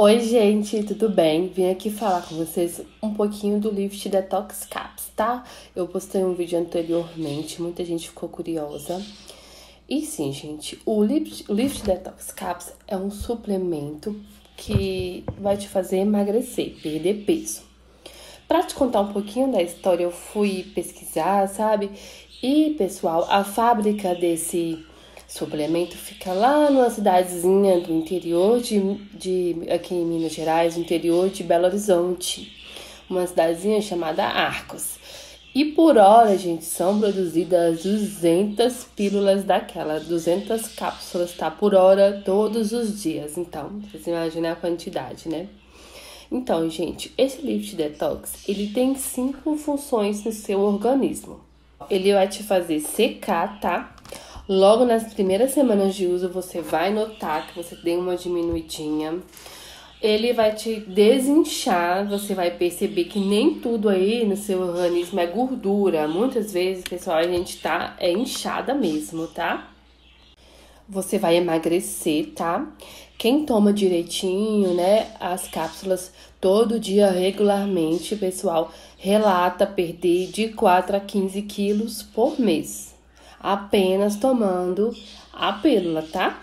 Oi, gente, tudo bem? Vim aqui falar com vocês um pouquinho do Lift Detox Caps, tá? Eu postei um vídeo anteriormente, muita gente ficou curiosa. E sim, gente, o Lift Detox Caps é um suplemento que vai te fazer emagrecer, perder peso. Pra te contar um pouquinho da história, eu fui pesquisar, sabe? E, pessoal, a fábrica desse suplemento fica lá numa cidadezinha do interior aqui em Minas Gerais, interior de Belo Horizonte, uma cidadezinha chamada Arcos. E por hora, gente, são produzidas 200 pílulas 200 cápsulas, tá? Por hora, todos os dias. Então, vocês imaginam a quantidade, né? Então, gente, esse Lift Detox, ele tem 5 funções no seu organismo. Ele vai te fazer secar, tá? Logo nas primeiras semanas de uso, você vai notar que você tem uma diminuidinha. Ele vai te desinchar, você vai perceber que nem tudo aí no seu organismo é gordura. Muitas vezes, pessoal, a gente tá inchada mesmo, tá? Você vai emagrecer, tá? Quem toma direitinho, né, as cápsulas todo dia regularmente, pessoal, relata perder de 4 a 15 quilos por mês. Apenas tomando a pílula, tá?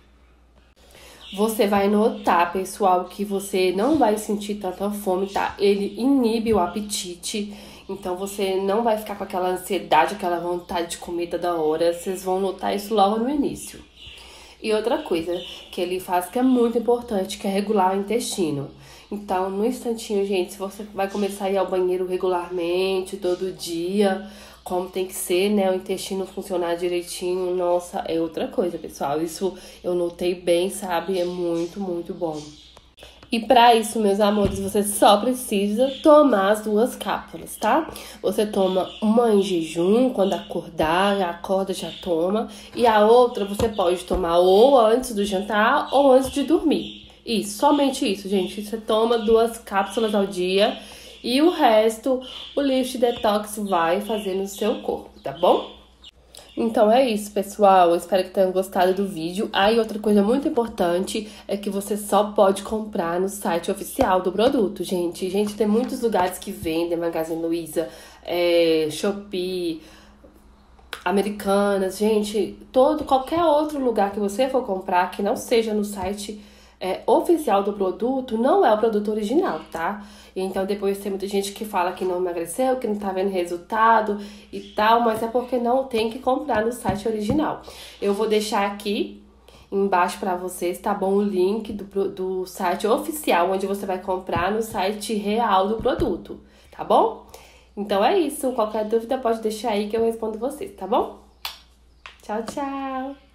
Você vai notar, pessoal, que você não vai sentir tanta fome, tá? Ele inibe o apetite, então você não vai ficar com aquela ansiedade, aquela vontade de comer toda hora. Vocês vão notar isso logo no início. E outra coisa que ele faz que é muito importante, que é regular o intestino. Então, no instantinho, gente, se você vai começar a ir ao banheiro regularmente, todo dia, como tem que ser, né, o intestino funcionar direitinho, nossa, é outra coisa, pessoal. Isso eu notei bem, sabe? É muito, muito bom. E para isso, meus amores, você só precisa tomar as 2 cápsulas, tá? Você toma uma em jejum, quando acordar, acorda, já toma. E a outra você pode tomar ou antes do jantar ou antes de dormir. Isso, somente isso, gente. Você toma 2 cápsulas ao dia e o resto, o Lift Detox vai fazer no seu corpo, tá bom? Então é isso, pessoal. Eu espero que tenham gostado do vídeo. E outra coisa muito importante é que você só pode comprar no site oficial do produto, gente. Gente, tem muitos lugares que vendem, Magazine Luiza, Shopee, Americanas, gente, qualquer outro lugar que você for comprar que não seja no site oficial do produto, não é o produto original, tá? Então depois tem muita gente que fala que não emagreceu, que não tá vendo resultado e tal, mas é porque não tem que comprar no site original. Eu vou deixar aqui embaixo pra vocês, tá bom? O link do site oficial, onde você vai comprar no site real do produto, tá bom? Então é isso, qualquer dúvida pode deixar aí que eu respondo vocês, tá bom? Tchau, tchau!